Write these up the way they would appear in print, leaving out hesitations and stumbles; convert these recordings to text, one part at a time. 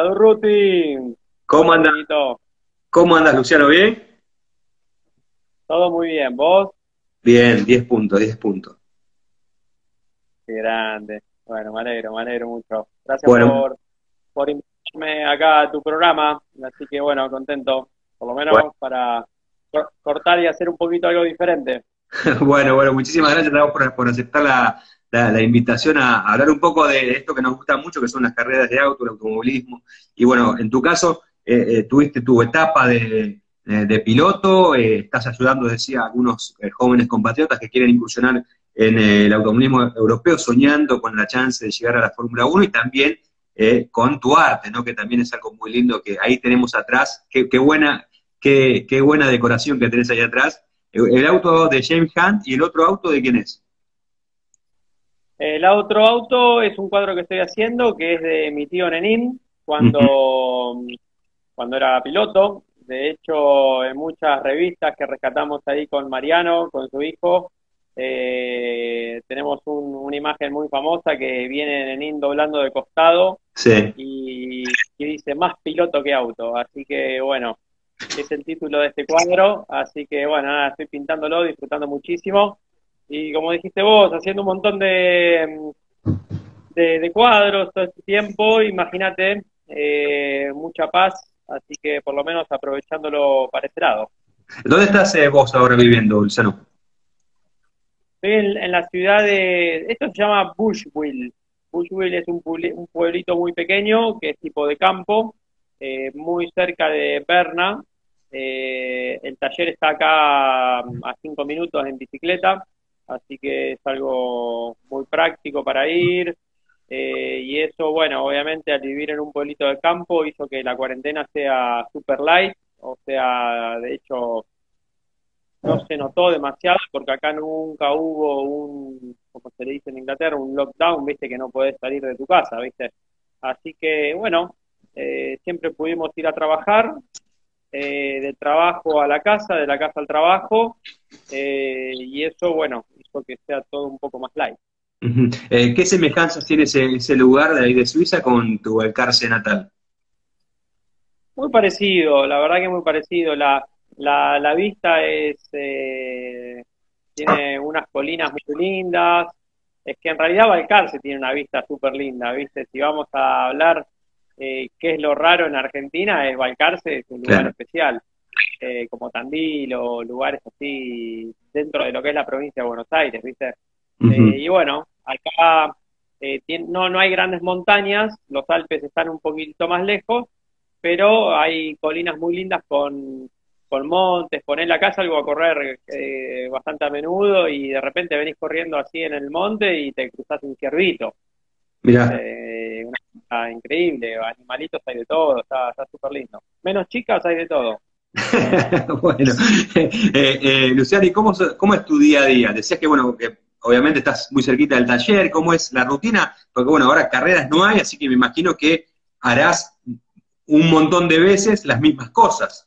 Durruti. ¿Cómo Hola, andas? amiguito. ¿Cómo andas, Luciano? ¿Bien? Todo muy bien. ¿Vos? Bien, 10 puntos, 10 puntos. Qué grande. Bueno, me alegro mucho. Gracias Bueno, por invitarme acá a tu programa. Así que, bueno, contento. Por lo bueno, menos para cortar y hacer un poquito algo diferente. bueno, muchísimas gracias a vos por aceptar la invitación a hablar un poco de esto que nos gusta mucho, que son las carreras de auto, el automovilismo. Y bueno, en tu caso, tuviste tu etapa de piloto, estás ayudando, decía, a algunos jóvenes compatriotas que quieren incursionar en el automovilismo europeo, soñando con la chance de llegar a la Fórmula Uno y también con tu arte, ¿no? Que también es algo muy lindo que ahí tenemos atrás. Qué buena decoración que tenés ahí atrás. El auto de James Hunt y el otro auto de quién es. El otro auto es un cuadro que estoy haciendo, que es de mi tío Nenín, Ujú. cuando era piloto. De hecho, en muchas revistas que rescatamos ahí con Mariano, con su hijo, tenemos una imagen muy famosa que viene Nenín doblando de costado Sí. y dice más piloto que auto. Así que bueno, es el título de este cuadro. Así que bueno, nada, estoy pintándolo, disfrutando muchísimo. Y como dijiste vos, haciendo un montón de cuadros todo este tiempo, imagínate, mucha paz, así que por lo menos aprovechándolo para ese lado. ¿Dónde estás vos ahora viviendo, Luciano? Estoy en la ciudad esto se llama Bushwill. Bushwill es un pueblito muy pequeño, que es tipo de campo, muy cerca de Berna. El taller está acá a 5 minutos en bicicleta, así que es algo muy práctico para ir. Y eso, bueno, obviamente al vivir en un pueblito de campo hizo que la cuarentena sea super light, o sea, de hecho no se notó demasiado porque acá nunca hubo como se le dice en Inglaterra, un lockdown, viste, que no podés salir de tu casa, viste. Así que, bueno, siempre pudimos ir a trabajar, del trabajo a la casa, de la casa al trabajo, y eso, bueno, hizo que sea todo un poco más light. Ujú. ¿Qué semejanzas tiene ese lugar de ahí de Suiza con tu Balcarce natal? Muy parecido, la verdad que muy parecido. La vista tiene unas colinas muy lindas. Es que en realidad Balcarce tiene una vista súper linda, ¿viste? Si vamos a hablar qué es lo raro en Argentina, es Balcarce, es un lugar Claro. especial, como Tandil o lugares así dentro de lo que es la provincia de Buenos Aires, ¿viste? Ujú. Y bueno, acá no hay grandes montañas, los Alpes están un poquito más lejos, pero hay colinas muy lindas con montes. Ponés la casa algo a correr bastante a menudo y de repente venís corriendo así en el monte y te cruzás un ciervito. Mirá. Una cosa increíble, animalitos hay de todo, está súper lindo. Menos chicas hay de todo. Bueno, Luciano, ¿y cómo es tu día a día? Decías que, bueno, que obviamente estás muy cerquita del taller, ¿cómo es la rutina? Porque, bueno, ahora carreras no hay, así que me imagino que harás un montón de veces las mismas cosas.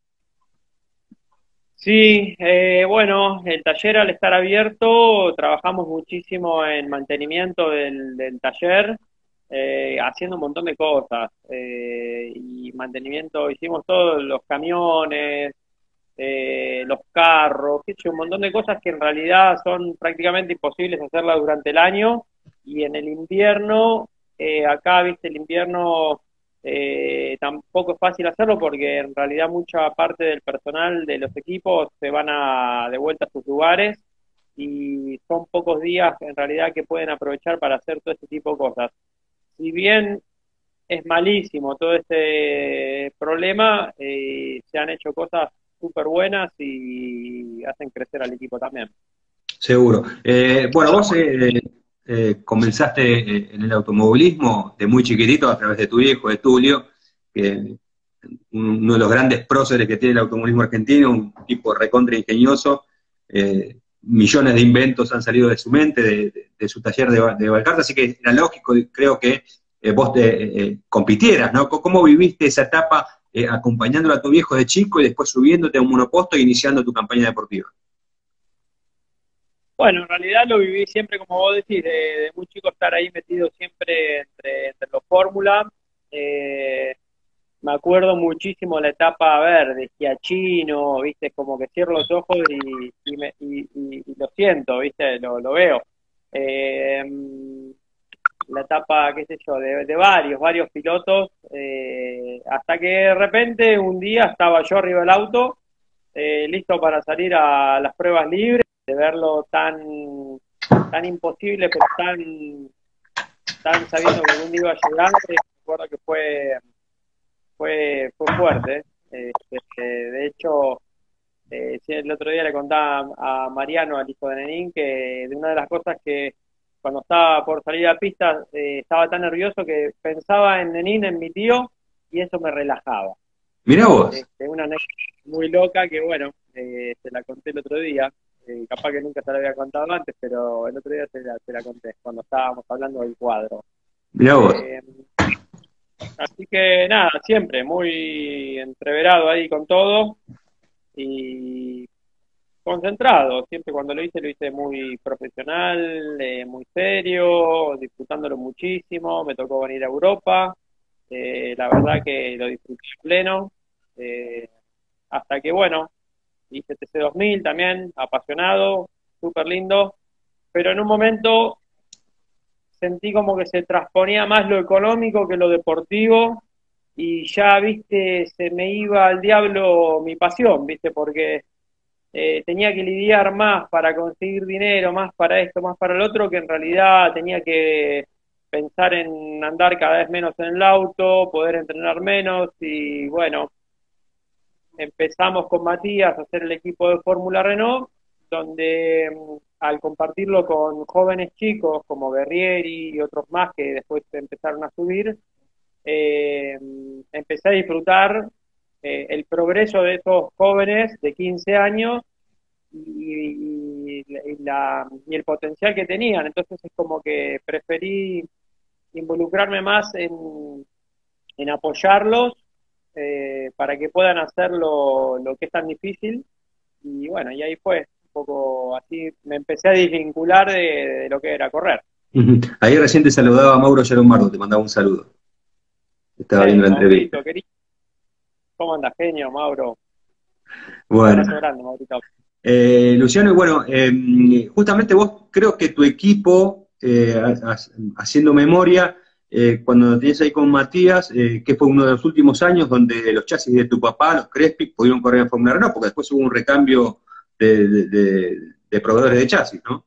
Sí, bueno, el taller al estar abierto, trabajamos muchísimo en mantenimiento del taller, haciendo un montón de cosas. Y mantenimiento, hicimos todos los camiones, los carros, qué sé yo, un montón de cosas que en realidad son prácticamente imposibles hacerlas durante el año. Y en el invierno, acá, viste, el invierno tampoco es fácil hacerlo porque en realidad mucha parte del personal de los equipos se van de vuelta a sus lugares y son pocos días en realidad que pueden aprovechar para hacer todo este tipo de cosas. Si bien es malísimo todo este problema, se han hecho cosas súper buenas y hacen crecer al equipo también. Seguro. Bueno, vos comenzaste en el automovilismo de muy chiquitito a través de tu hijo, de Tulio, que uno de los grandes próceres que tiene el automovilismo argentino, un tipo recontra ingenioso. Millones de inventos han salido de su mente, de su taller de Balcarce, así que era lógico, creo que vos compitieras, ¿no? ¿Cómo viviste esa etapa acompañándolo a tu viejo de chico y después subiéndote a un monoposto e iniciando tu campaña deportiva? Bueno, en realidad lo viví siempre, como vos decís, de muy chico estar ahí metido siempre entre los fórmulas. eh, me acuerdo muchísimo la etapa verde, Giachino, viste, como que cierro los ojos y lo siento, viste, lo veo. Eh, la etapa, qué sé yo, de varios pilotos, hasta que de repente un día estaba yo arriba del auto, listo para salir a las pruebas libres, de verlo tan imposible, pero tan sabiendo que algún día iba a llegar, recuerdo que fue fuerte. De hecho, sí, el otro día le contaba a Mariano, al hijo de Nenín, que de una de las cosas que cuando estaba por salir a la pista estaba tan nervioso que pensaba en Nenín, en mi tío, y eso me relajaba. Mirá vos. Una anécdota muy loca que, bueno, se la conté el otro día. Capaz que nunca se la había contado antes, pero el otro día se la conté, cuando estábamos hablando del cuadro. Mirá vos. Así que nada, siempre muy entreverado ahí con todo y concentrado. Siempre cuando lo hice muy profesional, muy serio, disfrutándolo muchísimo. Me tocó venir a Europa. La verdad que lo disfruté a pleno. Hasta que, bueno, hice TC2000 también, apasionado, súper lindo. Pero en un momento sentí como que se transponía más lo económico que lo deportivo y ya, viste, se me iba al diablo mi pasión, viste, porque tenía que lidiar más para conseguir dinero, más para esto, más para el otro, que en realidad tenía que pensar en andar cada vez menos en el auto, poder entrenar menos y bueno, empezamos con Matías a hacer el equipo de Fórmula Renault, donde al compartirlo con jóvenes chicos como Guerrieri y otros más que después empezaron a subir, eh, empecé a disfrutar el progreso de esos jóvenes de 15 años y el potencial que tenían. Entonces es como que preferí involucrarme más en apoyarlos para que puedan hacer lo que es tan difícil. Y bueno, y ahí fue un poco así, me empecé a desvincular de lo que era correr. Ahí recién te saludaba Mauro Yaromardo, te mandaba un saludo. Estaba viendo la entrevista. Maurito, querido, ¿cómo andas, genio, Mauro? Un Bueno, abrazo grande, Maurito. Luciano, y bueno, justamente vos creo que tu equipo, haciendo memoria, cuando tenías ahí con Matías, que fue uno de los últimos años donde los chasis de tu papá, los Crespi, pudieron correr en Fórmula Renault, porque después hubo un recambio de proveedores de chasis, ¿no?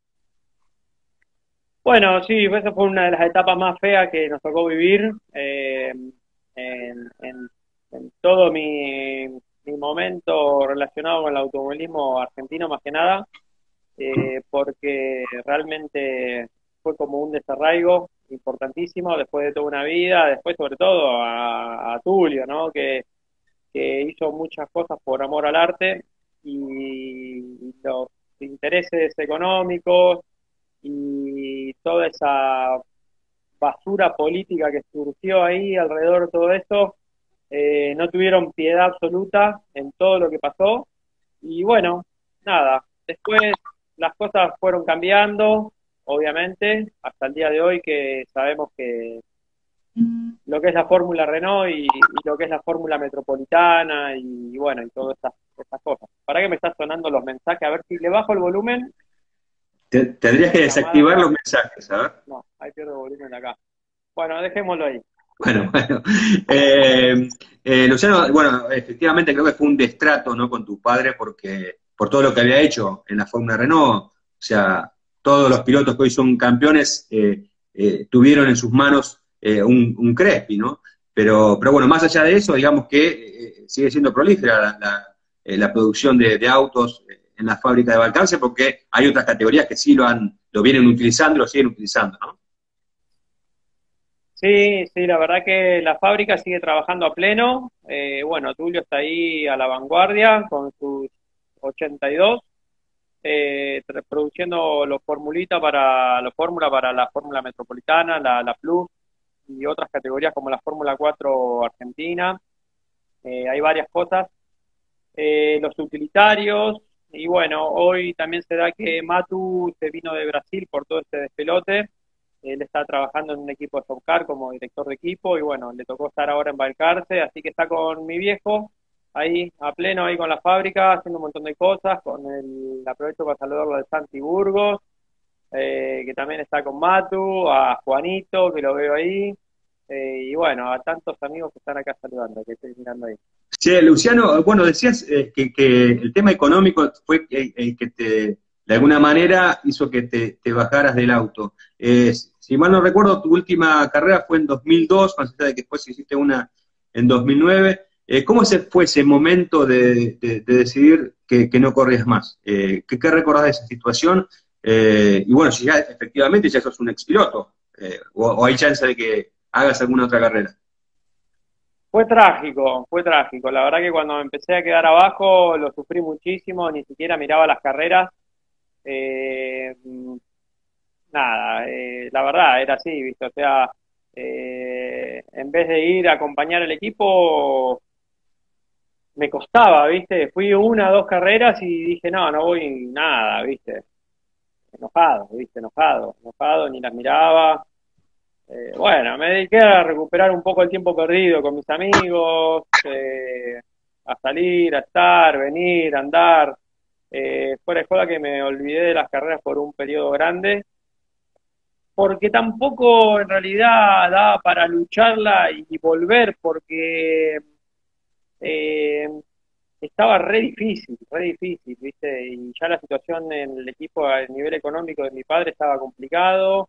Bueno, sí, esa fue una de las etapas más feas que nos tocó vivir en, en- en todo mi momento relacionado con el automovilismo argentino, más que nada, porque realmente fue como un desarraigo importantísimo después de toda una vida, después sobre todo a Tulio, ¿no? Que hizo muchas cosas por amor al arte y los intereses económicos y toda esa basura política que surgió ahí alrededor de todo esto, no tuvieron piedad absoluta en todo lo que pasó. Y bueno, nada, después las cosas fueron cambiando, obviamente, hasta el día de hoy que sabemos que lo que es la Fórmula Renault y lo que es la Fórmula Metropolitana y bueno, y todas estas cosas. ¿Para qué me están sonando los mensajes? A ver si le bajo el volumen. Tendrías que Llamada desactivar acá. los mensajes, a ver. No, ahí pierdo volumen acá. Bueno, dejémoslo ahí. Bueno, bueno. Luciano, bueno, efectivamente creo que fue un destrato, ¿no? Con tu padre porque por todo lo que había hecho en la Fórmula Renault, o sea, todos los pilotos que hoy son campeones tuvieron en sus manos un Crespi, ¿no? Pero bueno, más allá de eso, digamos que sigue siendo prolífera la producción de autos en la fábrica de Balcarce porque hay otras categorías que sí lo vienen utilizando, lo siguen utilizando, ¿no? Sí, sí, la verdad que la fábrica sigue trabajando a pleno. Bueno, Tulio está ahí a la vanguardia con sus 82, produciendo los fórmula para la Fórmula Metropolitana, la Plus y otras categorías como la Fórmula 4 Argentina. Hay varias cosas. Los utilitarios, y bueno, hoy también se da que Matu se vino de Brasil por todo este despelote. Él está trabajando en un equipo de Stock Car como director de equipo y bueno, le tocó estar ahora en Balcarce, así que está con mi viejo ahí a pleno, ahí con la fábrica, haciendo un montón de cosas, aprovecho para saludarlo de Santi Burgos, que también está con Matu, a Juanito, que lo veo ahí, y bueno, a tantos amigos que están acá saludando, que estoy mirando ahí. Sí, Luciano, bueno, decías que el tema económico fue el que de alguna manera hizo que te bajaras del auto. Si mal no recuerdo, tu última carrera fue en 2002, más allá de que después hiciste una en 2009. ¿Cómo fue ese momento de decidir que no corrías más? ¿Qué recordás de esa situación? Y bueno, si ya efectivamente ya sos un expiloto, o hay chance de que hagas alguna otra carrera. Fue trágico, fue trágico. La verdad que cuando me empecé a quedar abajo lo sufrí muchísimo, ni siquiera miraba las carreras. Eh, nada, la verdad era así, ¿viste? O sea, en vez de ir a acompañar al equipo, me costaba, ¿viste? Fui una, dos carreras y dije, no, no voy nada, ¿viste? Enojado, ¿viste? Enojado, enojado, ni las miraba. Bueno, me dediqué a recuperar un poco el tiempo perdido con mis amigos, a salir, a estar, venir, a andar. Fuera de joda que me olvidé de las carreras por un periodo grande, porque tampoco en realidad daba para lucharla y volver, porque eh, estaba re difícil, ¿viste? Y ya la situación en el equipo a nivel económico de mi padre estaba complicado.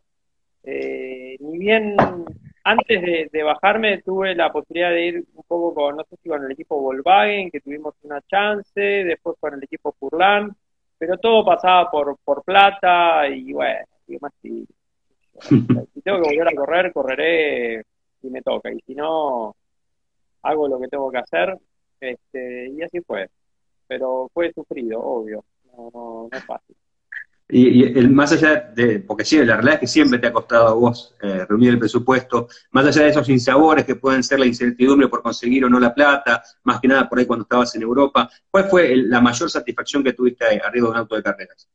Ni bien antes de bajarme tuve la posibilidad de ir un poco con, no sé si con el equipo Volkswagen, que tuvimos una chance, después con el equipo Furlan, pero todo pasaba por plata y bueno, y más si tengo que volver a correr, correré si me toca, y si no, hago lo que tengo que hacer, y así fue, pero fue sufrido, obvio, no es fácil. Más allá de, porque sí, la realidad es que siempre te ha costado a vos reunir el presupuesto, más allá de esos sinsabores que pueden ser la incertidumbre por conseguir o no la plata, más que nada por ahí cuando estabas en Europa, ¿cuál fue la mayor satisfacción que tuviste arriba de un auto de carreras?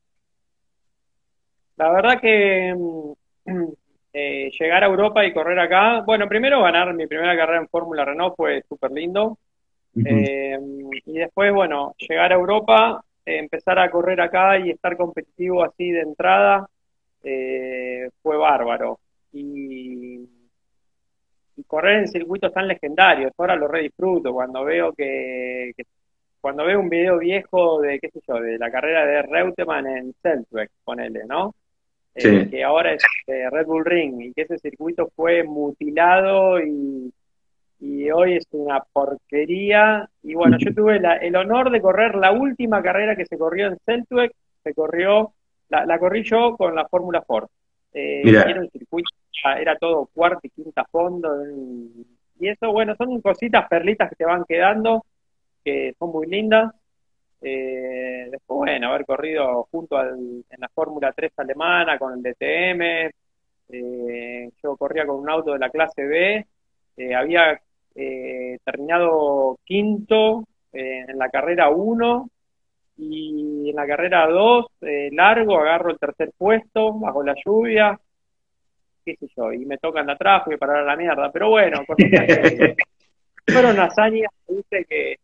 La verdad que llegar a Europa y correr acá, bueno, primero ganar mi primera carrera en Fórmula Renault fue súper lindo. Ujú. Y después, bueno, llegar a Europa, empezar a correr acá y estar competitivo así de entrada, fue bárbaro. Y correr en circuitos tan legendarios, ahora lo redisfruto cuando veo cuando veo un video viejo de, qué sé yo, de la carrera de Reutemann en Seltweg, ponele, ¿no? Sí. Que ahora es Red Bull Ring, y que ese circuito fue mutilado y hoy es una porquería. Y bueno, yo tuve el honor de correr la última carrera que se corrió en Seltweg, la corrí yo con la Fórmula Ford. Y era Mira, un circuito, era todo cuarto y quinta fondo, y eso, bueno, son cositas, perlitas que te van quedando, que son muy lindas. Después, bueno, haber corrido en la Fórmula 3 alemana con el DTM, yo corría con un auto de la clase B, había terminado quinto en la carrera 1 y en la carrera 2 largo, agarro el tercer puesto bajo la lluvia, qué sé yo, y me tocan de atrás, fui a parar a la mierda, pero bueno, cositas que fueron hazañas, viste, que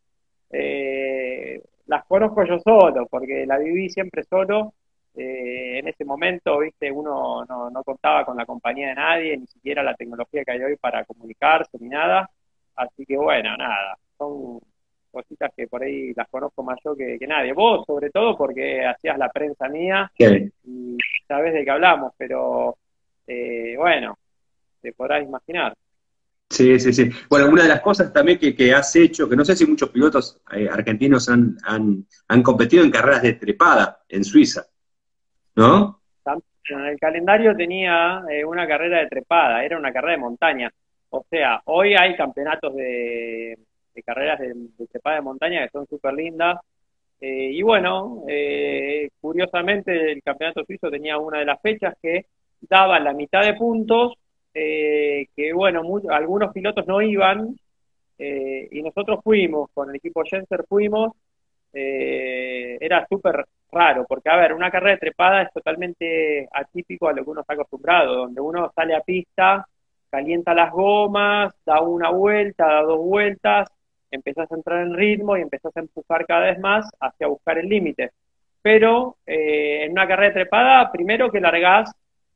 las conozco yo solo, porque la viví siempre solo. En ese momento, viste, uno no contaba con la compañía de nadie, ni siquiera la tecnología que hay hoy para comunicarse, ni nada. Así que bueno, nada, son cositas que por ahí las conozco más yo que nadie. Vos, sobre todo, porque hacías la prensa mía sí. y sabés de qué hablamos, pero bueno, te podrás imaginar. Sí, sí, sí. Bueno, una de las cosas también que has hecho, que no sé si muchos pilotos argentinos han competido en carreras de trepada en Suiza, ¿no? En el calendario tenía una carrera de trepada, era una carrera de montaña. O sea, hoy hay campeonatos de carreras de trepada de montaña que son súper lindas. Y bueno, curiosamente el campeonato suizo tenía una de las fechas que daba la mitad de puntos, que bueno, algunos pilotos no iban, y nosotros fuimos, con el equipo Jenser fuimos, era súper raro, porque a ver, una carrera de trepada es totalmente atípico a lo que uno está acostumbrado, donde uno sale a pista, calienta las gomas, da una vuelta, da dos vueltas, empezás a entrar en ritmo y empezás a empujar cada vez más hacia buscar el límite. Pero en una carrera de trepada, primero que largás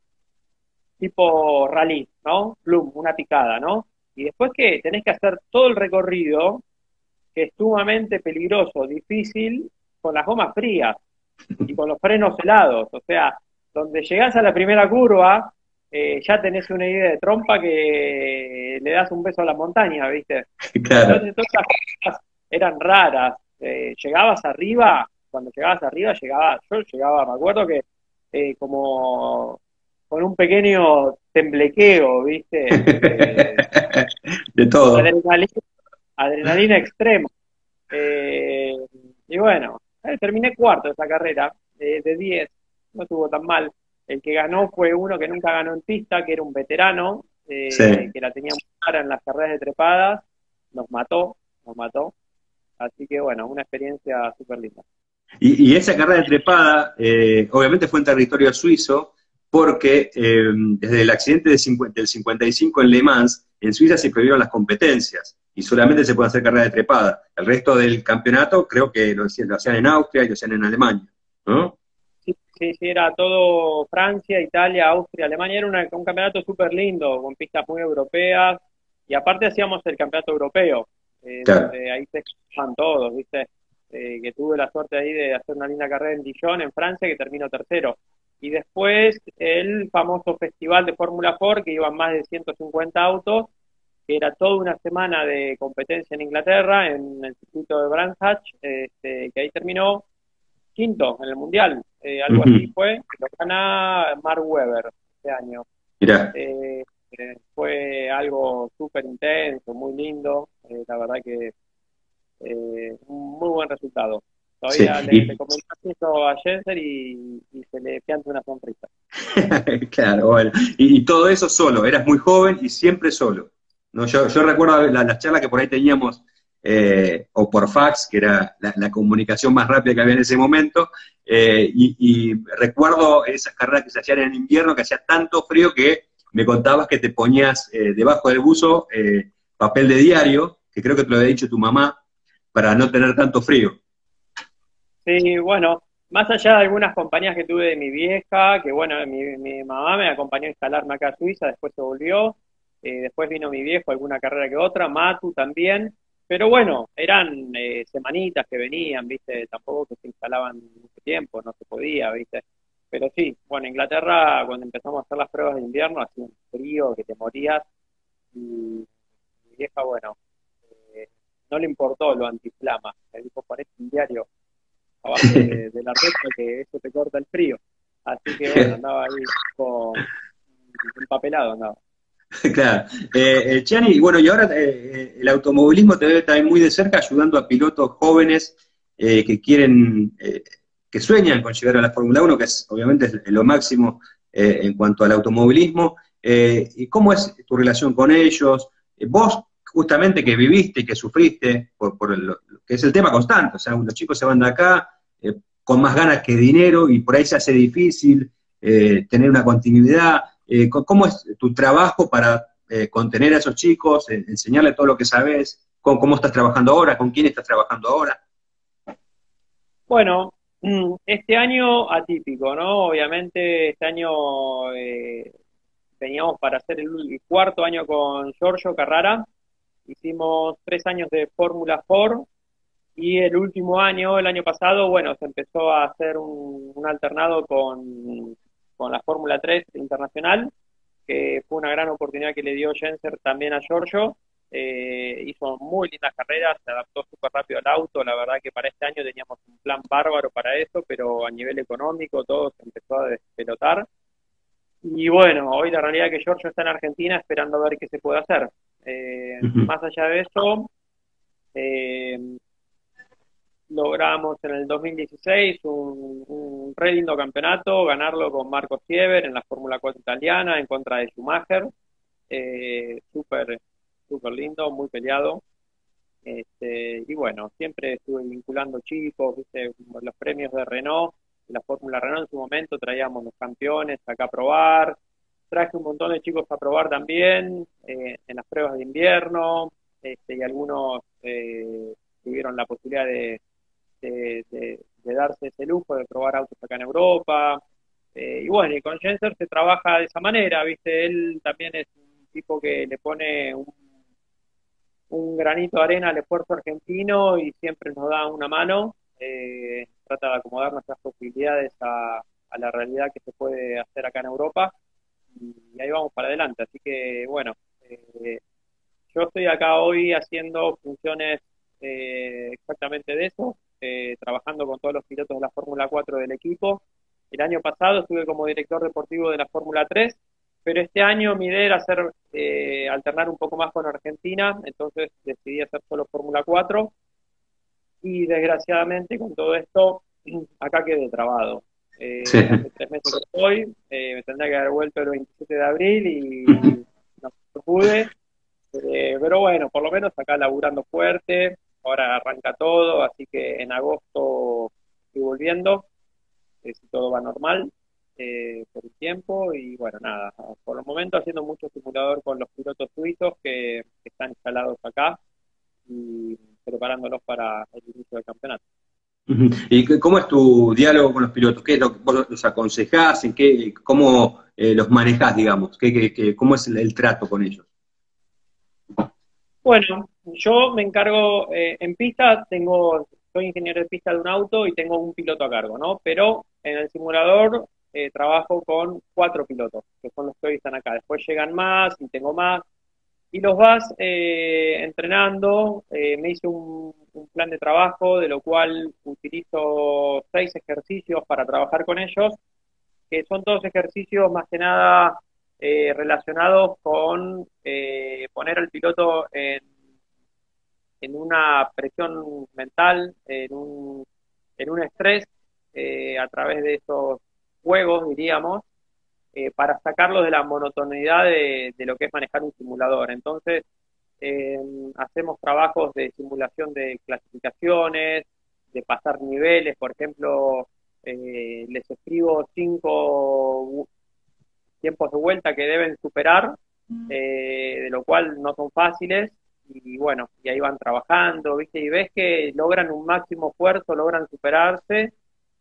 tipo rally, ¿no? Plum, una picada, ¿no? Y después que tenés que hacer todo el recorrido, que es sumamente peligroso, difícil, con las gomas frías y con los frenos helados. O sea, donde llegás a la primera curva, ya tenés una idea de trompa que le das un beso a la montaña, ¿viste? Claro. Entonces todas las cosas eran raras. Llegabas arriba, cuando llegabas arriba, yo llegaba, me acuerdo que como con un pequeño temblequeo, ¿viste? De todo. Adrenalina, adrenalina extrema. Eh, y bueno, terminé cuarto esa carrera, de 10, no estuvo tan mal. El que ganó fue uno que nunca ganó en pista, que era un veterano, Sí. que la tenía muy clara en las carreras de trepadas, nos mató. Así que bueno, una experiencia súper linda. Y esa carrera de trepada, obviamente fue en territorio suizo, porque desde el accidente del 55 en Le Mans, en Suiza se prohibieron las competencias y solamente se puede hacer carrera de trepada. El resto del campeonato creo que lo hacían en Austria y lo hacían en Alemania, ¿no? Sí, sí, sí, era todo Francia, Italia, Austria, Alemania, era un campeonato súper lindo, con pistas muy europeas, y aparte hacíamos el campeonato europeo, Claro. donde ahí se escuchaban todos, ¿viste? Que tuve la suerte ahí de hacer una linda carrera en Dijon, en Francia, que terminó tercero. Y después el famoso festival de Fórmula 4, que iban más de 150 autos, que era toda una semana de competencia en Inglaterra, en el circuito de Brands Hatch, que ahí terminó quinto en el Mundial, algo así Ujú. fue, lo gana Mark Webber este año. Mirá. Fue algo súper intenso, muy lindo, la verdad que un muy buen resultado. Sí. Todavía le comenté eso a Jenser y se le pianta una sonrisa. Claro, bueno. Y todo eso solo, eras muy joven y siempre solo. ¿No? Yo recuerdo las charlas que por ahí teníamos, o por fax, que era la comunicación más rápida que había en ese momento, y recuerdo esas carreras que se hacían en invierno, que hacía tanto frío que me contabas que te ponías debajo del buzo papel de diario, que creo que te lo había dicho tu mamá, para no tener tanto frío. Sí, bueno, más allá de algunas compañías que tuve de mi vieja, que bueno, mi mamá me acompañó a instalarme acá a Suiza, después se volvió, después vino mi viejo, alguna carrera que otra, Matu también, pero bueno, eran semanitas que venían, viste, tampoco que se instalaban mucho tiempo, no se podía, viste, pero sí, bueno, Inglaterra, cuando empezamos a hacer las pruebas de invierno, hacía un frío que te morías, y mi vieja, bueno, eh, no le importó lo antiflama, me dijo, ponete un diario abajo de la ropa que eso te corta el frío. Así que bueno, andaba ahí con empapelado, andaba. Claro. Gianni, y bueno, y ahora el automovilismo te ve también muy de cerca ayudando a pilotos jóvenes que quieren, que sueñan con llegar a la Fórmula 1, que es obviamente es lo máximo en cuanto al automovilismo. ¿Y cómo es tu relación con ellos? Vos, justamente que viviste y que sufriste por lo que es el tema constante, o sea, los chicos se van de acá con más ganas que dinero y por ahí se hace difícil tener una continuidad. ¿Cómo es tu trabajo para contener a esos chicos, enseñarles todo lo que sabes? ¿Cómo estás trabajando ahora? ¿Con quién estás trabajando ahora? Bueno, este año atípico, ¿no? Obviamente este año veníamos para hacer el cuarto año con Giorgio Carrara. Hicimos 3 años de Fórmula 4 y el último año, el año pasado, bueno, se empezó a hacer un alternado con la Fórmula 3 internacional, que fue una gran oportunidad que le dio Jenser también a Giorgio. Hizo muy lindas carreras, se adaptó súper rápido al auto, la verdad que para este año teníamos un plan bárbaro para eso, pero a nivel económico todo se empezó a despelotar. Y bueno, hoy la realidad es que Giorgio está en Argentina esperando a ver qué se puede hacer. Ujú. Más allá de eso, eh, logramos en el 2016 un re lindo campeonato, ganarlo con Marco Siever en la Fórmula 4 italiana en contra de Schumacher. Súper, súper lindo, muy peleado. Y bueno, siempre estuve vinculando chicos, ¿viste? Los premios de Renault. la Fórmula Renault en su momento, traíamos los campeones acá a probar, traje un montón de chicos a probar también en las pruebas de invierno, y algunos tuvieron la posibilidad de darse ese lujo de probar autos acá en Europa. Y bueno, y con Jenser se trabaja de esa manera, ¿viste? Él también es un tipo que le pone un granito de arena al esfuerzo argentino y siempre nos da una mano. Trata de acomodar nuestras posibilidades a la realidad que se puede hacer acá en Europa y ahí vamos para adelante. Así que bueno, yo estoy acá hoy haciendo funciones exactamente de eso, trabajando con todos los pilotos de la Fórmula 4 del equipo. El año pasado estuve como director deportivo de la Fórmula 3, pero este año mi idea era alternar un poco más con Argentina, entonces decidí hacer solo Fórmula 4 y desgraciadamente con todo esto acá quedé trabado. Sí. Hace 3 meses que estoy, me tendría que haber vuelto el 27 de abril y no pude, pero bueno, por lo menos acá laburando fuerte, ahora arranca todo, así que en agosto estoy volviendo, si todo va normal, por el tiempo, y bueno, nada, por el momento haciendo mucho simulador con los pilotos suizos que están instalados acá y preparándolos para el inicio del campeonato. Ujú. ¿Y cómo es tu diálogo con los pilotos? ¿Qué es lo que vos los aconsejás? ¿Cómo los manejás, digamos? ¿Cómo es el trato con ellos? Bueno, yo me encargo, en pista soy ingeniero de pista de un auto y tengo un piloto a cargo, ¿no? Pero en el simulador trabajo con 4 pilotos, que son los que hoy están acá. Después llegan más y tengo más. Y los vas entrenando. Me hice un plan de trabajo, de lo cual utilizo 6 ejercicios para trabajar con ellos, que son todos ejercicios más que nada relacionados con poner al piloto en una presión mental, en un estrés, a través de esos juegos, diríamos, para sacarlos de la monotonidad de lo que es manejar un simulador. Entonces, eh, hacemos trabajos de simulación de clasificaciones, de pasar niveles, por ejemplo, les escribo 5 tiempos de vuelta que deben superar, de lo cual no son fáciles, y bueno, y ahí van trabajando, ¿viste? Y ves que logran un máximo esfuerzo, logran superarse,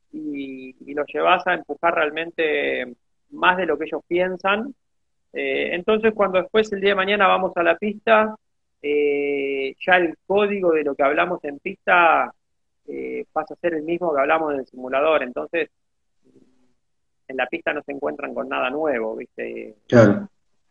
y los llevas a empujar realmente más de lo que ellos piensan. Entonces, cuando después el día de mañana vamos a la pista, ya el código de lo que hablamos en pista pasa a ser el mismo que hablamos en el simulador. Entonces, en la pista no se encuentran con nada nuevo, ¿viste? Claro.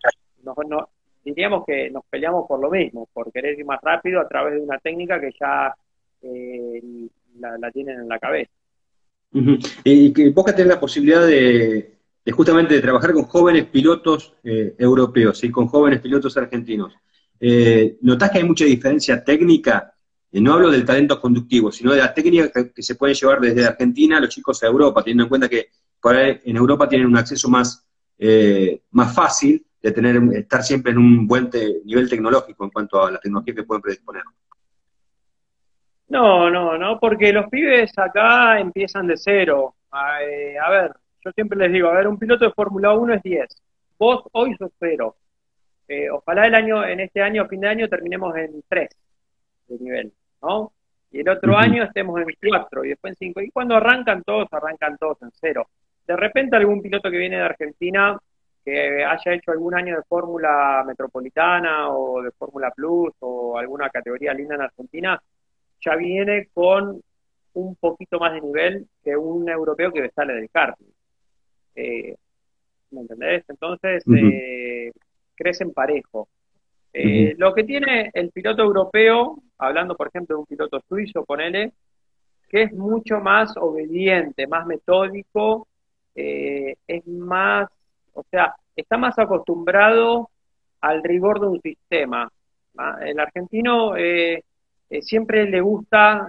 Diríamos que nos peleamos por lo mismo, por querer ir más rápido a través de una técnica que ya eh, la tienen en la cabeza. Ujú. Y que vos que tenés la posibilidad de justamente de trabajar con jóvenes pilotos europeos y con jóvenes pilotos argentinos, ¿notás que hay mucha diferencia técnica? No hablo del talento conductivo, sino de la técnica que se puede llevar desde Argentina a los chicos a Europa, teniendo en cuenta que por ahí en Europa tienen un acceso más fácil de estar siempre en un buen nivel tecnológico en cuanto a la tecnología que pueden predisponer. No, no, no, porque los pibes acá empiezan de cero. A ver, yo siempre les digo, a ver, un piloto de Fórmula 1 es 10. Vos hoy sos 0. Ojalá en este año, fin de año, terminemos en 3 de nivel, ¿no? Y el otro Ujú. año estemos en 4 y después en 5. Y cuando arrancan todos en 0. De repente algún piloto que viene de Argentina, que haya hecho algún año de Fórmula Metropolitana o de Fórmula Plus o alguna categoría linda en Argentina, ya viene con un poquito más de nivel que un europeo que sale del karting. Eh, ¿Me entendés? Entonces, Ujú. crecen parejo. Ujú. Lo que tiene el piloto europeo, hablando por ejemplo de un piloto suizo, ponele, que es mucho más obediente, más metódico, es más, o sea, está más acostumbrado al rigor de un sistema. ¿Ah? El argentino siempre le gusta,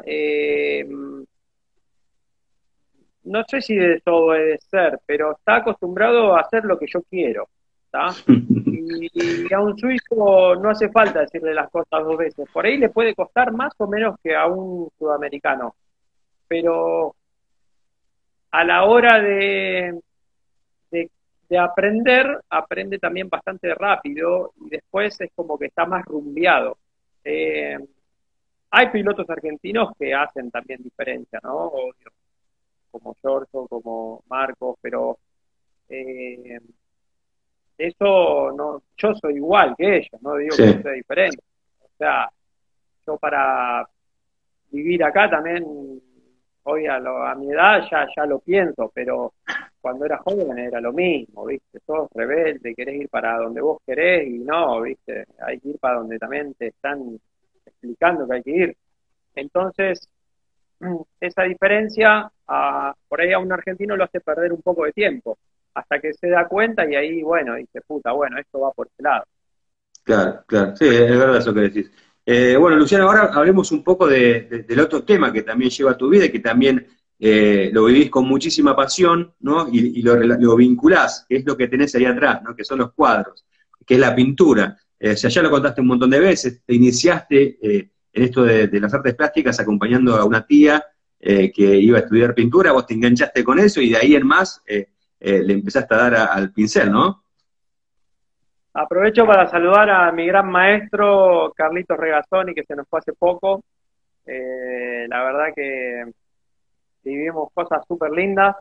no sé si desobedecer, pero está acostumbrado a hacer lo que yo quiero. ¿Tá? Y a un suizo no hace falta decirle las cosas 2 veces. Por ahí le puede costar más o menos que a un sudamericano. Pero a la hora de, de aprender, aprende también bastante rápido y después es como que está más rumbeado. Eh, Hay pilotos argentinos que hacen también diferencia, ¿no? Obvio, como Giorgio, como Marcos, pero eh, eso no, yo soy igual que ellos, no digo que yo Sí, sea diferente. O sea, yo para vivir acá también, hoy a mi edad ya lo pienso, pero cuando era joven era lo mismo, ¿viste? Sos rebelde, querés ir para donde vos querés y no, ¿viste? Hay que ir para donde también te están explicando que hay que ir. Entonces, esa diferencia, por ahí a un argentino lo hace perder un poco de tiempo, hasta que se da cuenta y ahí, bueno, dice, puta, bueno, esto va por ese lado. claro, claro. Sí, es verdad eso que decís. Bueno, Luciano, ahora hablemos un poco del otro tema que también lleva a tu vida y que también lo vivís con muchísima pasión, ¿no? Y lo vinculás, que es lo que tenés ahí atrás, ¿no? Que son los cuadros, que es la pintura. O sea, ya lo contaste un montón de veces, te iniciaste en esto de las artes plásticas acompañando a una tía que iba a estudiar pintura, vos te enganchaste con eso y de ahí en más le empezaste a dar al pincel, ¿no? Aprovecho para saludar a mi gran maestro Carlitos Regazzoni, que se nos fue hace poco. La verdad que vivimos cosas súper lindas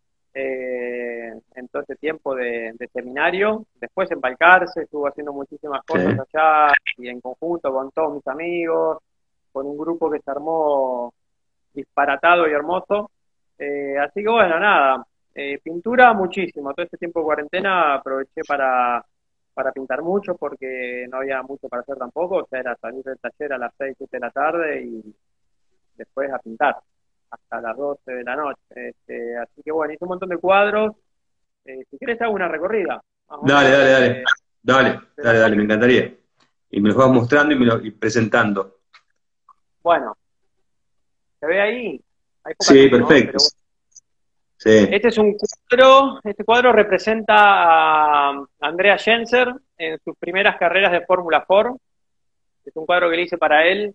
en todo este tiempo de seminario. Después en Balcarce estuvo haciendo muchísimas Sí. cosas allá y en conjunto con todos mis amigos, con un grupo que se armó disparatado y hermoso. Así que bueno, nada, pintura muchísimo. Todo este tiempo de cuarentena aproveché para pintar mucho porque no había mucho para hacer tampoco. O sea, era salir del taller a las 6 7 de la tarde y después a pintar hasta las 12 de la noche. Así que bueno, hice un montón de cuadros. Si quieres hago una recorrida, más o Dale, menos dale, dale. Dale, de los dale, dale, me cuadros. encantaría. Y me los vas mostrando y presentando. Bueno, ¿se ve ahí? Hay poca Sí, luz, ¿no? perfecto. Pero bueno. Sí. Este es un cuadro, este cuadro representa a Andrea Genser en sus primeras carreras de Fórmula 4. Es un cuadro que le hice para él.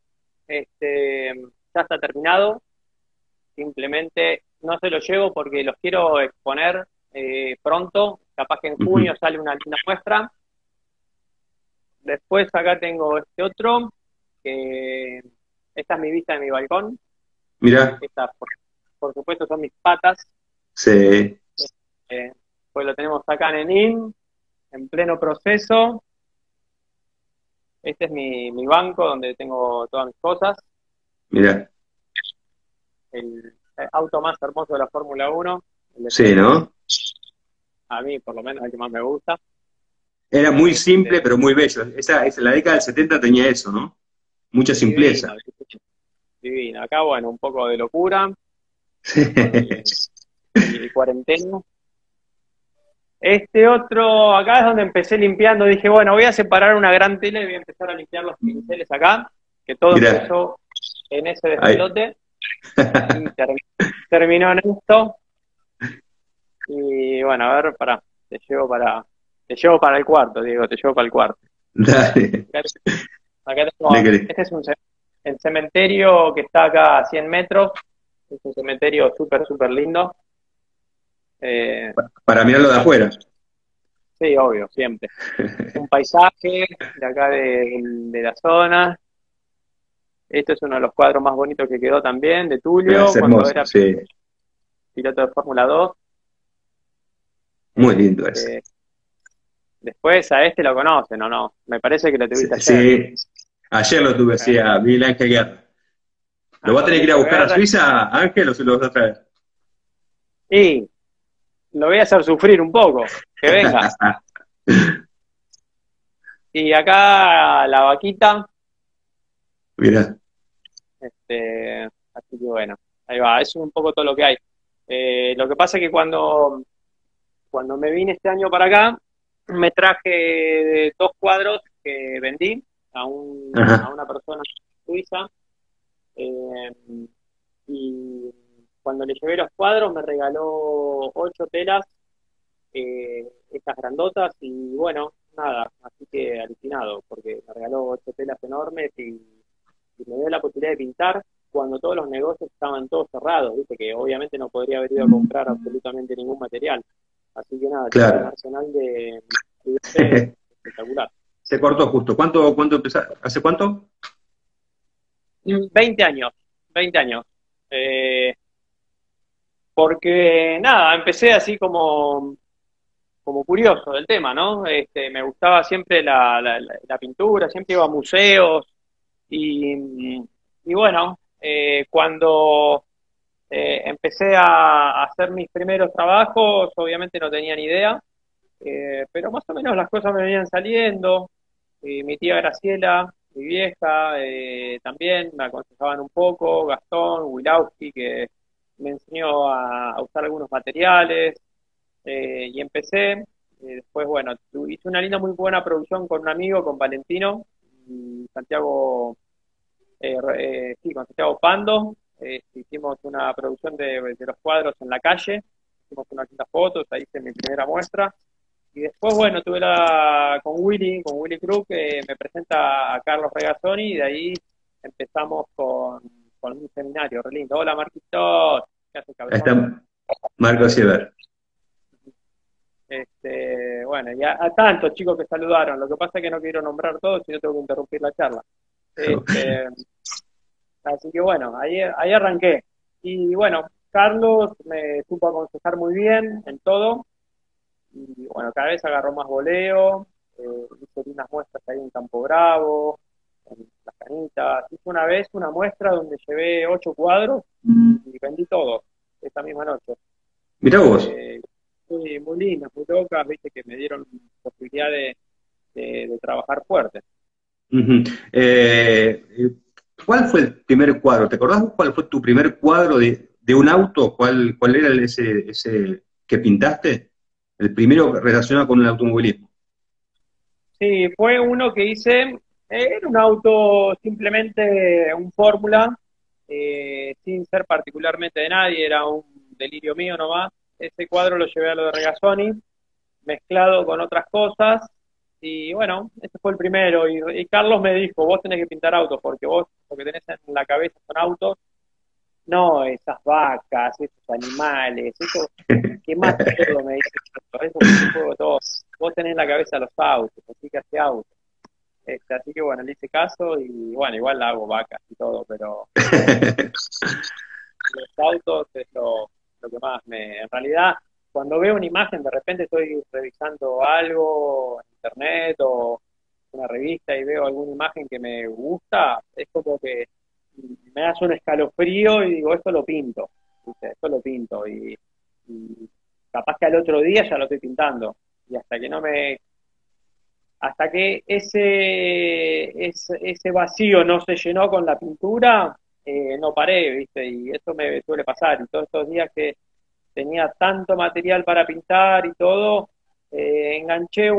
Ya está terminado. Simplemente no se lo llevo porque los quiero exponer pronto. Capaz que en Ujú. junio sale una linda muestra. Después acá tengo este otro, que esta es mi vista de mi balcón. Mirá, Estas, por supuesto, son mis patas. sí. Eh, pues lo tenemos acá en Enin, en pleno proceso. Este es mi banco donde tengo todas mis cosas. Mirá. El auto más hermoso de la Fórmula 1, el de Sí, Ferrari. ¿no? A mí, por lo menos, es el que más me gusta. Era muy simple, Este, pero muy bello. La década del 70 tenía eso, ¿no? Mucha Divino, simpleza. divino. Acá, bueno, un poco de locura Sí. por el cuarenteno. Este otro, acá es donde empecé limpiando. Dije, bueno, voy a separar una gran tela y voy a empezar a limpiar los pinceles acá, que todo Mirá. empezó en ese Ahí. despelote y terminó en esto. Y bueno, a ver, te llevo para el cuarto, Diego, te llevo para el cuarto. Dale. Acá, acá ¿Le tengo, querés? este es el cementerio que está acá a 100 metros. Es un cementerio súper, súper lindo. Eh, Para mirarlo de afuera. sí, obvio, siempre. Un paisaje de acá de la zona. Este es uno de los cuadros más bonitos que quedó también, de Es Tulio, cuando hermoso, era sí. piloto de Fórmula 2. Muy lindo ese. Este, después a este lo conocen, ¿o no? Me parece que lo Sí, tuviste ayer. sí. Ayer lo tuve, sí, a Miguel Ángel Guerra. ¿Lo va a tener que ir a Angelito buscar a Guerra. Suiza, Ángel, o se lo vas a traer? Y lo voy a hacer sufrir un poco, que venga. Y acá la vaquita, Mirá. así que bueno, ahí va, eso es un poco todo lo que hay. Lo que pasa es que cuando me vine este año para acá, me traje dos cuadros que vendí a Ajá. una persona suiza, eh, y cuando le llevé los cuadros me regaló 8 telas, estas grandotas, y bueno, nada, así que alucinado, porque me regaló 8 telas enormes y me dio la posibilidad de pintar. cuando todos los negocios estaban todos cerrados, viste que obviamente no podría haber ido a comprar absolutamente ningún material. Así que nada, tengo un Claro. arsenal de ustedes espectacular. Se cortó justo. ¿Cuánto empezaste? ¿Hace cuánto? 20 años, 20 años. Porque nada, empecé así como curioso del tema, ¿no? Me gustaba siempre la pintura, siempre iba a museos y bueno, cuando empecé a hacer mis primeros trabajos, obviamente no tenía ni idea, pero más o menos las cosas me venían saliendo. Mi tía Graciela, mi vieja, también me aconsejaban un poco, Gastón, Wilowski, que me enseñó a usar algunos materiales, y empecé. Después, bueno, hice una linda, muy buena producción con un amigo, con Valentino, Santiago, sí, con Santiago Pando. Hicimos una producción de los cuadros en la calle, hicimos unas lindas fotos, ahí hice mi primera muestra. Y después, bueno, tuve con Willy Cruz, que me presenta a Carlos Regazzoni, y de ahí empezamos con un seminario re lindo. Hola, Marquitos, ¿qué haces, Ahí cabezón? está Marco Siever. Bueno, y a tantos chicos que saludaron, lo que pasa es que no quiero nombrar todos, si no tengo que interrumpir la charla. Este, Así que bueno, ahí arranqué. Y bueno, Carlos me supo aconsejar muy bien en todo, y bueno, cada vez agarró más voleo. Hice unas muestras ahí en Campo Bravo, en Las Canitas. Hice una vez una muestra donde llevé 8 cuadros y vendí todos esa misma noche. Mirá vos. Muy lindas, muy locas, viste, que me dieron posibilidad de trabajar fuerte. Ujú. ¿Cuál fue el primer cuadro? ¿Te acordás cuál fue tu primer cuadro de un auto? ¿Cuál era ese que pintaste? El primero relacionado con el automovilismo. Sí, fue uno que hice, era un auto simplemente un Fórmula, sin ser particularmente de nadie, era un delirio mío nomás. Ese cuadro lo llevé a lo de Regazzoni, mezclado con otras cosas, y bueno, ese fue el primero. Y Carlos me dijo, vos tenés que pintar autos, porque vos lo que tenés en la cabeza son autos, no esas vacas, esos animales, eso quemás todo, me dice, eso que fuego todo. Vos tenés en la cabeza los autos, así que hace autos. Así que bueno, le hice caso y bueno, igual hago vacas y todo, pero los autos es lo que más en realidad, cuando veo una imagen, de repente estoy revisando algo en internet o una revista y veo alguna imagen que me gusta, es como que me hace un escalofrío y digo, esto lo pinto, ¿viste? Esto lo pinto y capaz que al otro día ya lo estoy pintando. Y hasta que ese vacío no se llenó con la pintura, no paré, ¿viste? Y eso me suele pasar. Y todos estos días que tenía tanto material para pintar y todo, enganché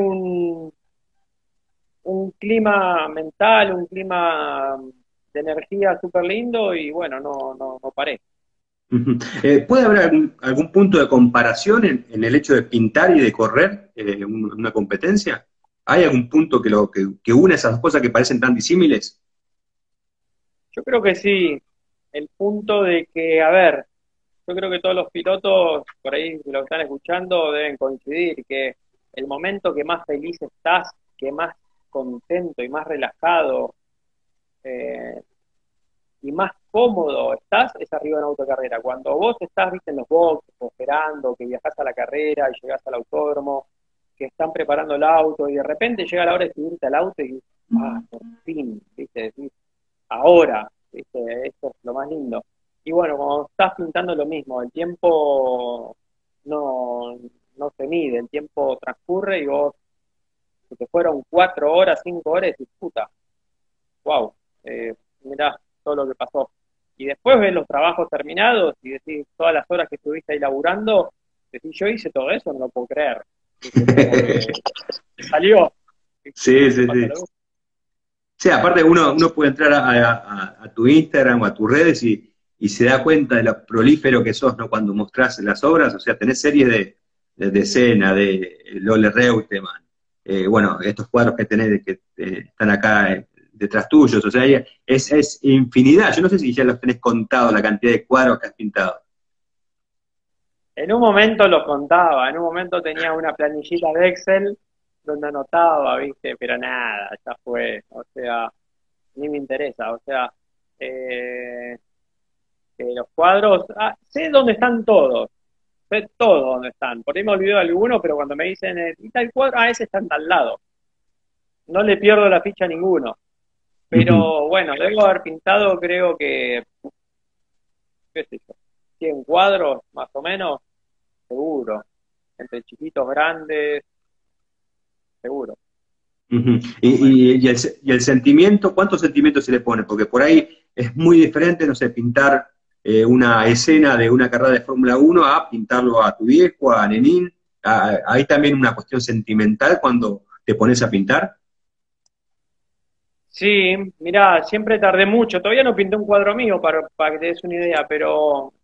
un clima mental, un clima de energía súper lindo y bueno, no paré. Ujú. ¿Puede haber algún punto de comparación en el hecho de pintar y de correr una competencia? ¿Hay algún punto que une esas dos cosas que parecen tan disímiles? Yo creo que sí, el punto de que, a ver, yo creo que todos los pilotos, por ahí si lo están escuchando, deben coincidir que el momento que más feliz estás, que más contento y más relajado, eh, y más cómodo estás, es arriba en autocarrera. Cuando vos estás, viste, en los boxes, o esperando, que viajás a la carrera y llegás al autódromo, que están preparando el auto, y de repente llega la hora de subirte al auto y dices, por fin, viste, decís, ahora, viste, esto es lo más lindo. Y bueno, cuando estás pintando lo mismo, el tiempo no se mide, el tiempo transcurre y vos, si te fueron 4 horas, 5 horas, y puta, wow, mirá todo lo que pasó. Y después ves los trabajos terminados y decís todas las horas que estuviste ahí laburando, decís, yo hice todo eso, no lo puedo creer. ¿Viste? Como que salió. Sí, ¿Te sí, pasa sí. lo mismo? Sí, aparte uno puede entrar a tu Instagram o a tus redes y se da cuenta de lo prolífero que sos, ¿no? Cuando mostrás las obras, o sea, tenés series de Senna, de Lole Reutemann, bueno, estos cuadros que tenés que están acá, detrás tuyos, o sea, es infinidad. Yo no sé si ya los tenés contado la cantidad de cuadros que has pintado. En un momento los contaba, en un momento tenía una planillita de Excel donde anotaba, ¿viste? Pero nada, ya fue, o sea, ni me interesa, o sea, eh, los cuadros, sé dónde están todos, sé todo dónde están, por ahí me olvido de alguno, pero cuando me dicen, ¿y tal cuadro? Ese está en tal lado, no le pierdo la ficha a ninguno, Ujú, pero bueno, debo haber pintado, creo que, qué sé yo, 100 cuadros, más o menos, seguro, entre chiquitos, grandes, seguro, ujú. más o menos. Y el sentimiento, ¿cuántos sentimientos se le pone? Porque por ahí es muy diferente, no sé, pintar una escena de una carrera de Fórmula 1 a pintarlo a tu viejo, a Nenín. Hay también una cuestión sentimental cuando te pones a pintar. Sí, mirá, siempre tardé mucho. Todavía no pinté un cuadro mío para que te des una idea, pero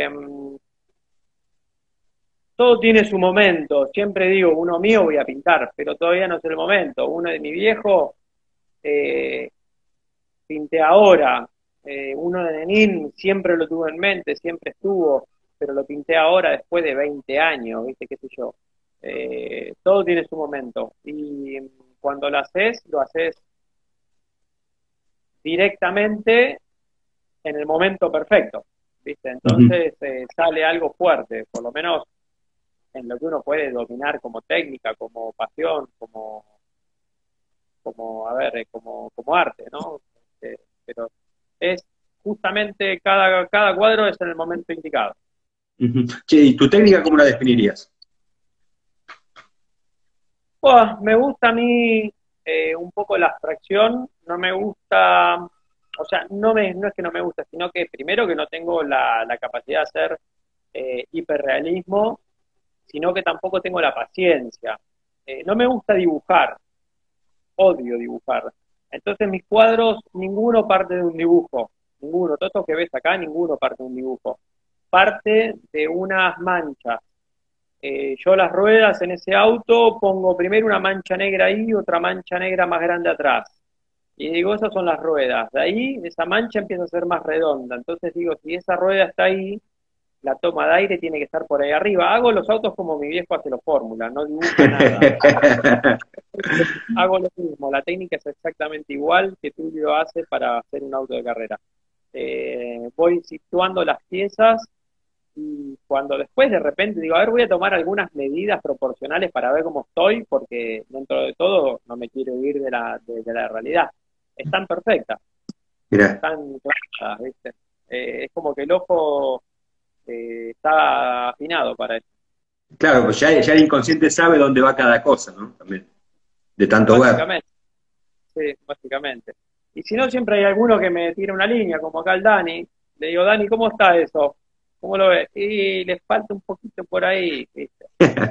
todo tiene su momento. Siempre digo, uno mío voy a pintar, pero todavía no es el momento. Uno de mi viejo eh, pinté ahora. Uno de Lenin siempre lo tuve en mente, siempre estuvo, pero lo pinté ahora después de 20 años, ¿viste? ¿Qué sé yo? Todo tiene su momento. Y cuando lo haces directamente en el momento perfecto, ¿viste? Ujú. Entonces sale algo fuerte, por lo menos en lo que uno puede dominar como técnica, como pasión, a ver, como arte, ¿no? Pero es justamente cada cuadro es en el momento indicado. Ujú. Che, ¿y tu técnica cómo la definirías? Buah, me gusta a mí un poco la abstracción, no me gusta, o sea, no es que no me gusta, sino que primero que no tengo la capacidad de hacer hiperrealismo, sino que tampoco tengo la paciencia. No me gusta dibujar, odio dibujar. Entonces mis cuadros, ninguno parte de un dibujo, ninguno, todos estos que ves acá, ninguno parte de un dibujo. Parte de unas manchas. Yo las ruedas en ese auto pongo primero una mancha negra ahí y otra mancha negra más grande atrás. Y digo, esas son las ruedas. De ahí esa mancha empieza a ser más redonda. Entonces digo, si esa rueda está ahí, la toma de aire tiene que estar por ahí arriba. Hago los autos como mi viejo hace los fórmulas, no dibujo nada. Hago lo mismo, la técnica es exactamente igual que Tulio hace para hacer un auto de carrera. Voy situando las piezas y cuando después de repente digo, a ver, voy a tomar algunas medidas proporcionales para ver cómo estoy, porque dentro de todo no me quiero ir de la realidad. Están perfectas, Mirá, están claras, ¿viste? Es como que el ojo está afinado para eso. claro, pues ya el inconsciente sabe dónde va cada cosa, ¿no? También, de tanto ver. Básicamente, sí, básicamente. Y si no, siempre hay alguno que me tira una línea, como acá el Dani. Le digo, Dani, ¿cómo está eso? ¿Cómo lo ves? Y le falta un poquito por ahí, ¿viste?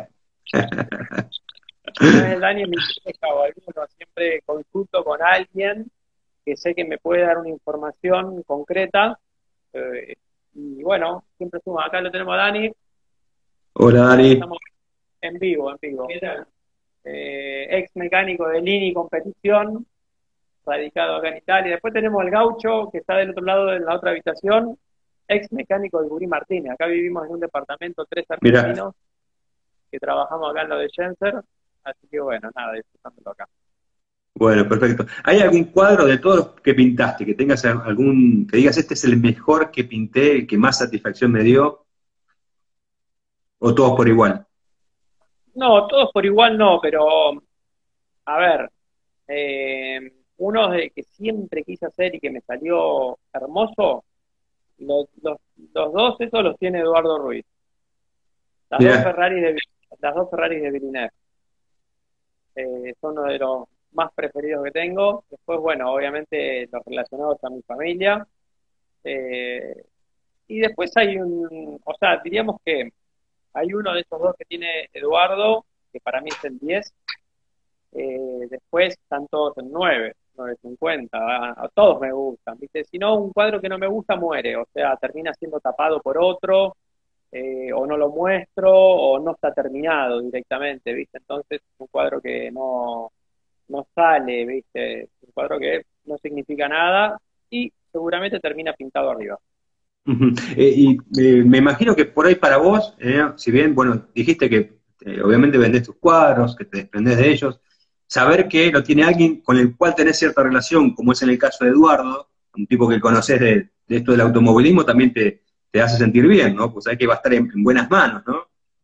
Si no es el Dani, es mi hija o alguno. Siempre consulto con alguien que sé que me puede dar una información concreta. eh, y bueno, siempre suma. Acá lo tenemos a Dani. Hola, Dani. Estamos en vivo, en vivo. ¿Qué tal? Ex mecánico de Lini Competición, radicado acá en Italia. Después tenemos al Gaucho, que está del otro lado de la otra habitación, ex mecánico de Gurí Martínez. Acá vivimos en un departamento, tres Mirá, argentinos que trabajamos acá en lo de Genser. Así que bueno, nada, disfrutándolo acá. bueno, perfecto. ¿Hay algún cuadro de todos los que pintaste que tengas algún, que digas, este es el mejor que pinté, el que más satisfacción me dio, o todos por igual? No, todos por igual no, pero a ver, uno de que siempre quise hacer y que me salió hermoso, los dos esos los tiene Eduardo Ruiz. Las dos Mirá, Ferraris de, las dos Ferraris de Villeneuve. Son uno de los más preferidos que tengo. Después, bueno, obviamente los relacionados a mi familia. Eh, y después hay o sea, diríamos que hay uno de esos dos que tiene Eduardo, que para mí es el 10. Después están todos en 9, 9.50. A todos me gustan, ¿viste? Si no, un cuadro que no me gusta muere. O sea, termina siendo tapado por otro. O no lo muestro, o no está terminado directamente, ¿viste? Entonces, es un cuadro que no sale, ¿viste? Un cuadro que no significa nada y seguramente termina pintado arriba. Ujú. Me imagino que por ahí para vos, si bien, bueno, dijiste que obviamente vendés tus cuadros, que te desprendés de ellos, saber que lo tiene alguien con el cual tenés cierta relación, como es en el caso de Eduardo, un tipo que conoces de esto del automovilismo, también te hace sentir bien, ¿no? Pues sabés que va a estar en buenas manos, ¿no?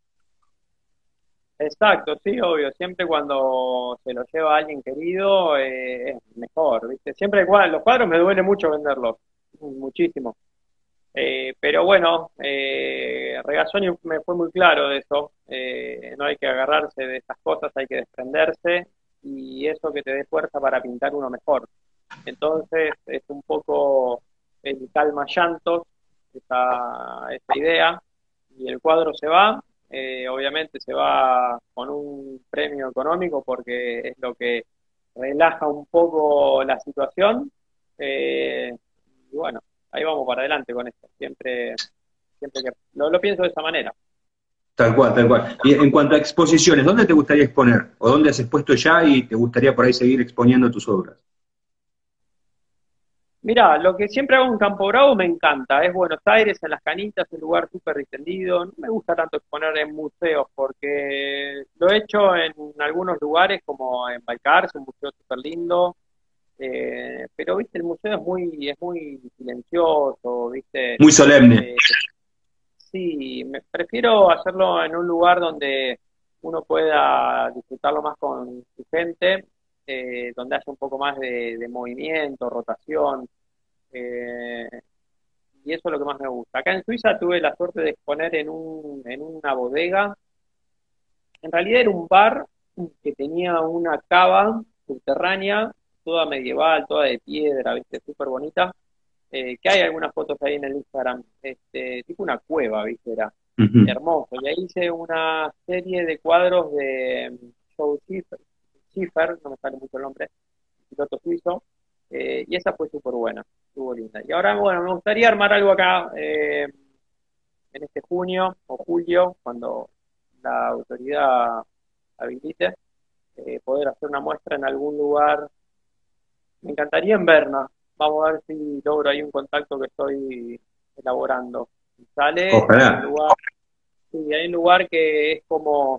Exacto, sí, obvio. Siempre cuando se lo lleva a alguien querido es mejor, ¿viste? Siempre los cuadros me duele mucho venderlos, muchísimo. Pero bueno, Regazzoni me fue muy claro de eso. No hay que agarrarse de estas cosas, hay que desprenderse y eso que te dé fuerza para pintar uno mejor. Entonces es un poco el calma llantos, esa idea, y el cuadro se va. Obviamente se va con un premio económico porque es lo que relaja un poco la situación. Y bueno, ahí vamos para adelante con esto. Siempre que lo pienso de esa manera. Tal cual, tal cual. Y en cuanto a exposiciones, ¿dónde te gustaría exponer? ¿O dónde has expuesto ya y te gustaría por ahí seguir exponiendo tus obras? Mira, lo que siempre hago en Campo Bravo me encanta, es Buenos Aires, en las Canitas, un lugar súper distendido. No me gusta tanto exponer en museos porque lo he hecho en algunos lugares como en Balcarce, un museo súper lindo, pero viste, el museo es muy silencioso, viste. Muy solemne. Eh, sí, prefiero hacerlo en un lugar donde uno pueda disfrutarlo más con su gente, donde haya un poco más de movimiento, rotación. Eh, y eso es lo que más me gusta. Acá en Suiza tuve la suerte de exponer en una bodega. En realidad era un bar que tenía una cava subterránea, toda medieval, toda de piedra, ¿viste? Súper bonita. Que hay algunas fotos ahí en el Instagram. Tipo una cueva, ¿viste? Era Ujú. hermoso. Y ahí hice una serie de cuadros de Joe Schiffer, no me sale mucho el nombre, piloto suizo, y esa fue súper buena, estuvo linda. Y ahora, bueno, me gustaría armar algo acá en este junio o julio, cuando la autoridad habilite, poder hacer una muestra en algún lugar. Me encantaría en Berna. Vamos a ver si logro ahí un contacto que estoy elaborando. Si sale, hay un Ojalá. lugar, sí, hay un lugar que es como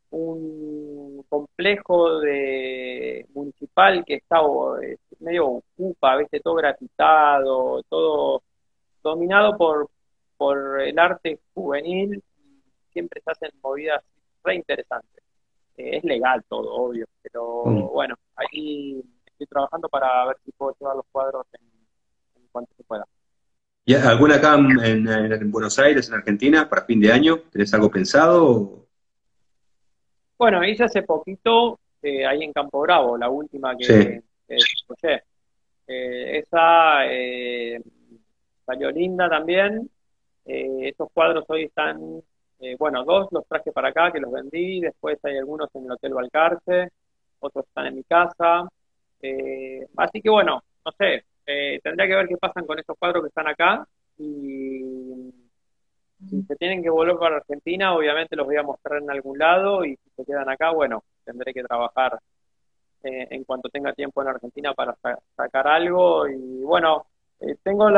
un complejo de municipal que está medio ocupa, ¿viste? Todo grafitado, todo dominado por el arte juvenil, siempre se hacen movidas re interesantes. Es legal todo, obvio, pero Mm. bueno, ahí estoy trabajando para ver si puedo llevar los cuadros en cuanto se pueda. ¿Y alguna acá en Buenos Aires, en Argentina, para fin de año? ¿Tenés algo pensado? Bueno, hice hace poquito ahí en Campo Bravo, la última Sí. que escuché. Esa salió linda también. Estos cuadros hoy están, bueno, dos los traje para acá que los vendí, después hay algunos en el Hotel Balcarce, otros están en mi casa. Así que bueno, no sé, tendría que ver qué pasan con estos cuadros que están acá y si se tienen que volver para Argentina, obviamente los voy a mostrar en algún lado y si se quedan acá, bueno, tendré que trabajar en cuanto tenga tiempo en Argentina para sacar algo. Y bueno, tengo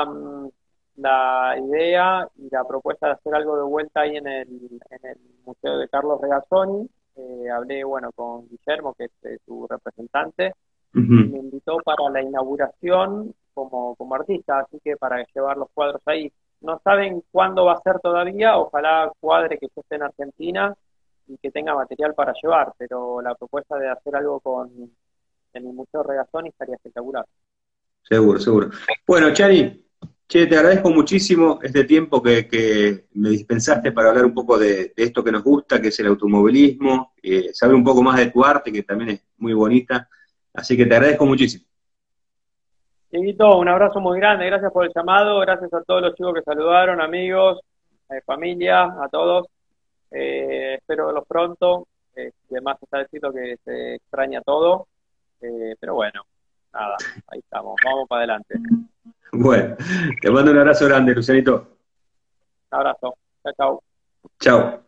la idea y la propuesta de hacer algo de vuelta ahí en el Museo de Carlos Regazzoni. Hablé, bueno, con Guillermo, que es su representante, y Ujú. me invitó para la inauguración como artista, así que para llevar los cuadros ahí. No saben cuándo va a ser todavía, ojalá cuadre que yo esté en Argentina y que tenga material para llevar, pero la propuesta de hacer algo en el Museo Regazzoni estaría espectacular. Seguro, seguro. Bueno, Chani, che, te agradezco muchísimo este tiempo que me dispensaste para hablar un poco de esto que nos gusta, que es el automovilismo, saber un poco más de tu arte, que también es muy bonita. Así que te agradezco muchísimo. Dieguito, un abrazo muy grande, gracias por el llamado, gracias a todos los chicos que saludaron, amigos, familia, a todos. Espero verlos pronto. Además está escrito que se extraña todo, pero bueno, nada, ahí estamos, vamos para adelante. Bueno, te mando un abrazo grande, Lucianito. Un abrazo, chao, chao. Chao.